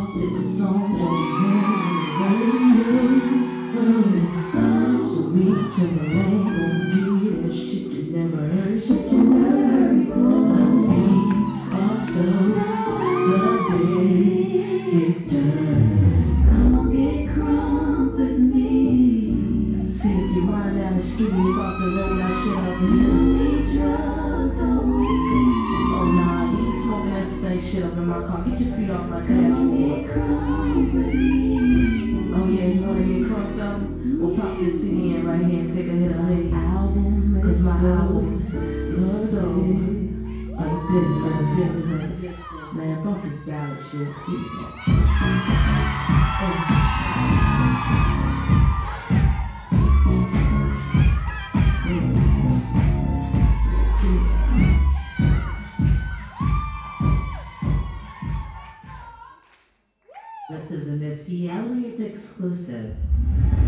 Sing the songs on the radio. So me Timberland gon' give you that shit you never heard. Shit you never heard before. The beats are so the day it done. Come on, get crunk with me. See if you ride down the street and you about to roll that shit up in here. Need drugs or weed. Oh nah, you ain't smoking that stank shit up in my car. Get your feet off my Come on, dashboard. get crunk with me. Oh yeah, you wanna get crunked up? Well, pop this CD in right here and take a hit of me. Cause my album is so addictive. Man, bump this ballad shit. Give me that. This is a Missy Elliott exclusive.